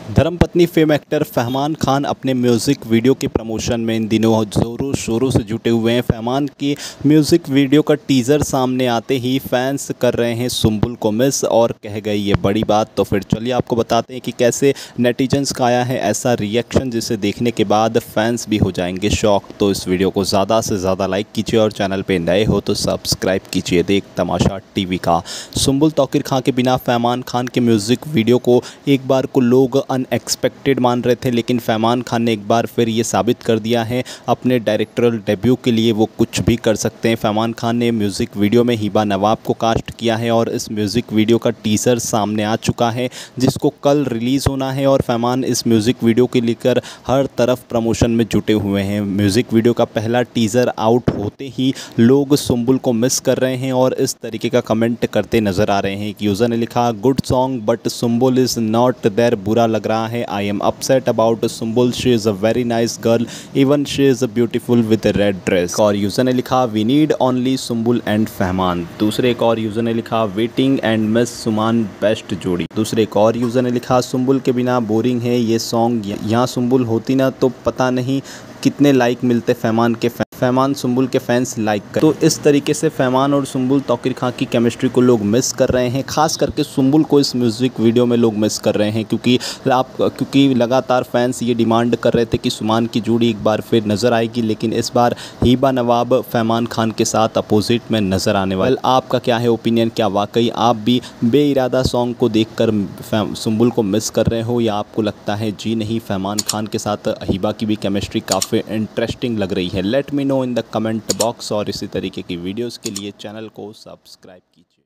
धर्मपत्नी fame actor Fahman Khan अपने music video के प्रमोशन में इन दिनों ज़ोरों शोरों से जुटे हुए हैं। फहमान की म्यूज़िक वीडियो का टीज़र सामने आते ही फैंस कर रहे हैं सुम्बुल को मिस और कह गई ये बड़ी बात। तो फिर चलिए आपको बताते हैं कि कैसे नेटिजन्स का आया है ऐसा रिएक्शन, जिसे देखने के बाद फैंस भी हो जाएंगे शॉक। तो इस वीडियो को ज़्यादा से ज़्यादा लाइक कीजिए और चैनल पर नए हो तो सब्सक्राइब कीजिए देख तमाशा टीवी का। सुम्बुल तौकीर खान के बिना फहमान खान के म्यूज़िक वीडियो को एक बार को लोग अनएक्सपेक्टेड मान रहे थे, लेकिन फहमान खान ने एक बार फिर ये साबित कर दिया है अपने डायरेक्टरल डेब्यू के लिए वो कुछ भी कर सकते हैं। फहमान खान ने म्यूज़िक वीडियो में हिबा नवाब को कास्ट किया है और इस म्यूज़िक वीडियो का टीज़र सामने आ चुका है जिसको कल रिलीज़ होना है। और फहमान इस म्यूज़िक वीडियो के लेकर हर तरफ प्रमोशन में जुटे हुए हैं। म्यूज़िक वीडियो का पहला टीज़र आउट होते ही लोग सुम्बुल को मिस कर रहे हैं और इस तरीके का कमेंट करते नज़र आ रहे हैं। एक यूज़र ने लिखा, good song but Sumbul is not there. बुरा लग रहा है। I am upset about Sumbul, she is a very nice girl, even she is beautiful with red dress. और यूज़र ने लिखा, we need only Sumbul and Fahmaan. दूसरे एक और यूज़र ने लिखा, waiting and miss Suman best जोड़ी। दूसरे एक और यूज़र ने लिखा, सुम्बुल के बिना बोरिंग है ये सॉन्ग, यहाँ सुम्बुल होती ना तो पता नहीं कितने लाइक मिलते फहमान सुम्बुल के फैंस लाइक कर। तो इस तरीके से फहमान और सुम्बुल तौकीर खान की केमिस्ट्री को लोग मिस कर रहे हैं। खास करके सुम्बुल को इस म्यूज़िक वीडियो में लोग मिस कर रहे हैं क्योंकि लगातार फैंस ये डिमांड कर रहे थे कि सुमान की जोड़ी एक बार फिर नज़र आएगी, लेकिन इस बार हिबा नवाब फहमान खान के साथ अपोजिट में नज़र आने वाले। आपका क्या है ओपिनियन? क्या वाकई आप भी बेइरादा सॉन्ग को देखकर सुम्बुल को मिस कर रहे हो, या आपको लगता है जी नहीं फहमान खान के साथ हिबा की भी केमिस्ट्री काफ़ी इंटरेस्टिंग लग रही है? Let me know in the comment box. और इसी तरीके की वीडियोस के लिए चैनल को सब्सक्राइब कीजिए।